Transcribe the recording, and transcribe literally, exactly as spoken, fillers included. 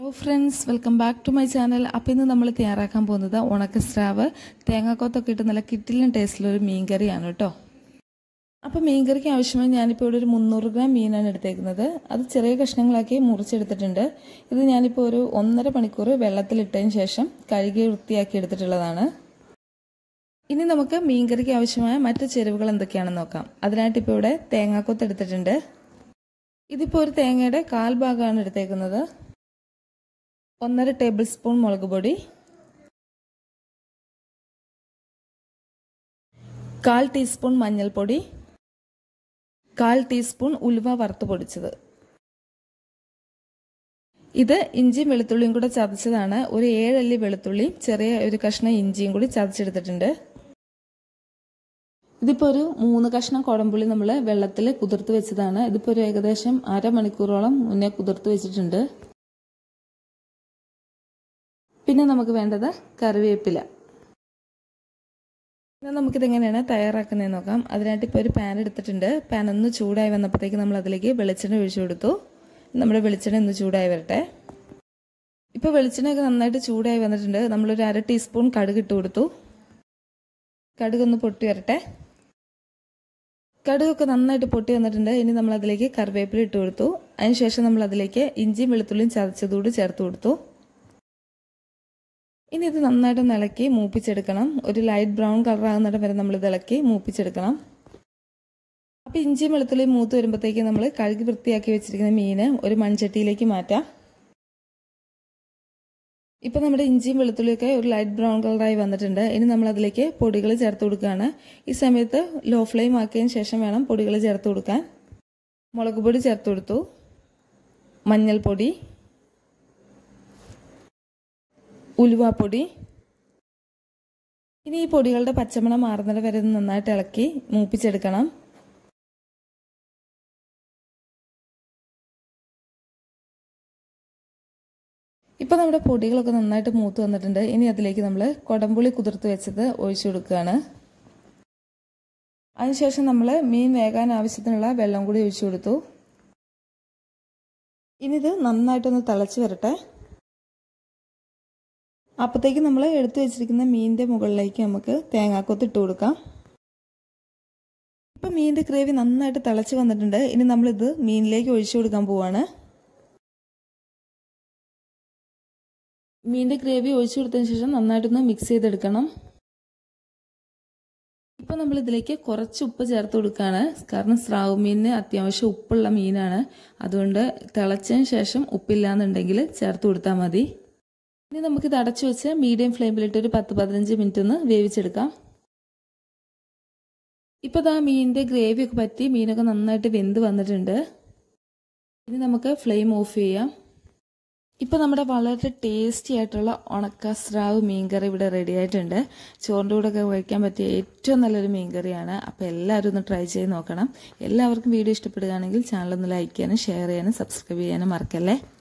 Hello friends, welcome back to my channel. അപ്പോൾ ഇന്ന് നമ്മൾ തയ്യാറാക്കാൻ പോകുന്നത് ഉണക്കസ്രാവ് തേങ്ങാക്കൊത്തൊക്കെ ഇട്ട് നല്ല കിട്ടിലും ടേസ്റ്റിലുള്ള ഒരു മീൻകറിയാണ് കേട്ടോ. അപ്പോൾ മീൻകറിക്ക് ആവശ്യമായി ഞാനിപ്പോൾ ഇവിടെ ഒരു മുന്നൂറ് ഗ്രാം മീനാണ് എടുത്തേക്കുന്നത്. അത് ചെറിയ കഷ്ണങ്ങളാക്കി മുറിച്ചെടുത്തിട്ടുണ്ട്. ഇത് ഞാനിപ്പോൾ ഒരു ഒന്നര മണിക്കൂർ വെള്ളത്തിലിട്ടതിന് ശേഷം കഴുകി വൃത്തിയാക്കി എടുത്തിട്ടുള്ളതാണ്. ഇനി നമുക്ക് മീൻകറിക്ക് ആവശ്യമായ മറ്റു ചേരുവകൾ എന്തൊക്കെയാണെന്ന് നോക്കാം. അതിനായിട്ട് ഇപ്പോൾ ഇവിടെ തേങ്ങാക്കൊത്ത് എടുത്തിട്ടുണ്ട്. ഇതിപ്പോൾ ഒരു തേങ്ങയുടെ കാൽ ഭാഗമാണ് എടുത്തേക്കുന്നത്. ഒന്നര ടേബിൾ സ്പൂൺ മുളക് പൊടി, കാൽ ടീസ്പൂൺ മഞ്ഞൾപ്പൊടി, കാൽ ടീസ്പൂൺ ഉലുവ വറുത്ത് പൊടിച്ചത്. ഇത് ഇഞ്ചിയും വെളുത്തുള്ളിയും കൂടെ ചതച്ചതാണ്. ഒരു ഏഴല്ലി വെളുത്തുള്ളിയും ചെറിയ ഒരു കഷ്ണം ഇഞ്ചിയും കൂടി ചതച്ചെടുത്തിട്ടുണ്ട്. ഇതിപ്പോൾ ഒരു മൂന്ന് കഷ്ണം കുടംപുളി നമ്മൾ വെള്ളത്തിൽ കുതിർത്ത് വെച്ചതാണ്. ഇതിപ്പോൾ ഒരു ഏകദേശം അരമണിക്കൂറോളം മുന്നേ കുതിർത്ത് വെച്ചിട്ടുണ്ട്. പിന്നെ നമുക്ക് വേണ്ടത് കറിവേപ്പില. പിന്നെ നമുക്കിതെങ്ങനെയാണ് തയ്യാറാക്കുന്നതെന്ന് നോക്കാം. അതിനായിട്ട് ഇപ്പോൾ ഒരു പാൻ എടുത്തിട്ടുണ്ട്. പാൻ ഒന്ന് ചൂടായി വന്നപ്പോഴത്തേക്ക് നമ്മൾ അതിലേക്ക് വെളിച്ചെണ്ണ ഒഴിച്ചു കൊടുത്തു. നമ്മുടെ വെളിച്ചെണ്ണ ഒന്ന് ചൂടായി വരട്ടെ. ഇപ്പോൾ വെളിച്ചെണ്ണയൊക്കെ നന്നായിട്ട് ചൂടായി വന്നിട്ടുണ്ട്. നമ്മളൊരു അര ടീസ്പൂൺ കടുക് ഇട്ട് കൊടുത്തു. കടുകൊന്ന് പൊട്ടി വരട്ടെ. കടുകൊക്കെ നന്നായിട്ട് പൊട്ടി വന്നിട്ടുണ്ട്. ഇനി നമ്മൾ അതിലേക്ക് കറിവേപ്പില ഇട്ട് കൊടുത്തു. അതിനുശേഷം നമ്മൾ അതിലേക്ക് ഇഞ്ചിയും വെളുത്തുള്ളിയും ചതച്ചതൂട് ചേർത്ത് കൊടുത്തു. ഇനി ഇത് നന്നായിട്ട് ഇളക്കി മൂപ്പിച്ചെടുക്കണം. ഒരു ലൈറ്റ് ബ്രൗൺ കളർ ആകുന്നിടം വരെ നമ്മൾ ഇത് ഇളക്കി മൂപ്പിച്ചെടുക്കണം. അപ്പോൾ ഇഞ്ചിയും വെളുത്തുള്ളിയും മൂത്ത് വരുമ്പോഴത്തേക്ക് നമ്മൾ കഴുകി വൃത്തിയാക്കി വെച്ചിരിക്കുന്ന മീന് ഒരു മൺചട്ടിയിലേക്ക് മാറ്റാം. ഇപ്പം നമ്മുടെ ഇഞ്ചിയും വെളുത്തുള്ളിയൊക്കെ ഒരു ലൈറ്റ് ബ്രൗൺ കളറായി വന്നിട്ടുണ്ട്. ഇനി നമ്മൾ അതിലേക്ക് പൊടികൾ ചേർത്ത് കൊടുക്കുകയാണ്. ഈ സമയത്ത് ലോ ഫ്ലെയിം ആക്കിയതിന് ശേഷം വേണം പൊടികൾ ചേർത്ത് കൊടുക്കാൻ. മുളക് പൊടി ചേർത്ത് കൊടുത്തു, മഞ്ഞൾപ്പൊടി, ഉലുവാപ്പൊടി. ഇനി ഈ പൊടികളുടെ പച്ചമണം മാറുന്നത് വരെ നന്നായിട്ട് ഇളക്കി മൂപ്പിച്ചെടുക്കണം. ഇപ്പം നമ്മുടെ പൊടികളൊക്കെ നന്നായിട്ട് മൂത്ത് വന്നിട്ടുണ്ട്. ഇനി അതിലേക്ക് നമ്മൾ കുടംപുളി കുതിർത്ത് വെച്ചത് ഒഴിച്ചു കൊടുക്കുകയാണ്. അതിനുശേഷം നമ്മൾ മീൻ വേകാൻ ആവശ്യത്തിനുള്ള വെള്ളം കൂടി ഒഴിച്ചു കൊടുത്തു. ഇനി ഇത് നന്നായിട്ടൊന്ന് തിളച്ച് വരട്ടെ. അപ്പോഴത്തേക്ക് നമ്മൾ എടുത്തു വെച്ചിരിക്കുന്ന മീനിൻ്റെ മുകളിലേക്ക് നമുക്ക് തേങ്ങാക്കൊത്ത് ഇട്ട് കൊടുക്കാം. ഇപ്പം മീനിൻ്റെ ഗ്രേവി നന്നായിട്ട് തിളച്ച് വന്നിട്ടുണ്ട്. ഇനി നമ്മളിത് മീനിലേക്ക് ഒഴിച്ചു കൊടുക്കാൻ പോവാണ്. മീനിൻ്റെ ഗ്രേവി ഒഴിച്ചു കൊടുത്തതിന് ശേഷം നന്നായിട്ടൊന്ന് മിക്സ് ചെയ്തെടുക്കണം. ഇപ്പം നമ്മൾ ഇതിലേക്ക് കുറച്ച് ഉപ്പ് ചേർത്ത് കൊടുക്കുകയാണ്. കാരണം സ്രാവ് മീനിന് അത്യാവശ്യം ഉപ്പുള്ള മീനാണ്. അതുകൊണ്ട് തിളച്ചതിന് ശേഷം ഉപ്പില്ലാന്നുണ്ടെങ്കിൽ ചേർത്ത് കൊടുത്താൽ മതി. ഇനി നമുക്കിത് അടച്ചു വെച്ച് മീഡിയം ഫ്ലെയിമിലിട്ട് ഒരു പത്ത് പതിനഞ്ച് മിനിറ്റ് ഒന്ന് വേവിച്ചെടുക്കാം. ഇപ്പോൾ ആ മീനിൻ്റെ ഗ്രേവിയൊക്കെ പറ്റി മീനൊക്കെ നന്നായിട്ട് വെന്ത് വന്നിട്ടുണ്ട്. ഇനി നമുക്ക് ഫ്ലെയിം ഓഫ് ചെയ്യാം. ഇപ്പോൾ നമ്മുടെ വളരെ ടേസ്റ്റി ആയിട്ടുള്ള ഉണക്ക സ്രാവ് മീൻകറി ഇവിടെ റെഡി ആയിട്ടുണ്ട്. ചോറിൻ്റെ കൂടെ ഒക്കെ കഴിക്കാൻ പറ്റിയ ഏറ്റവും നല്ലൊരു മീൻകറിയാണ്. അപ്പോൾ എല്ലാവരും ഒന്ന് ട്രൈ ചെയ്ത് നോക്കണം. എല്ലാവർക്കും വീഡിയോ ഇഷ്ടപ്പെടുകയാണെങ്കിൽ ചാനൽ ഒന്ന് ലൈക്ക് ചെയ്യാനും ഷെയർ ചെയ്യാനും സബ്സ്ക്രൈബ് ചെയ്യാനും മറക്കല്ലേ.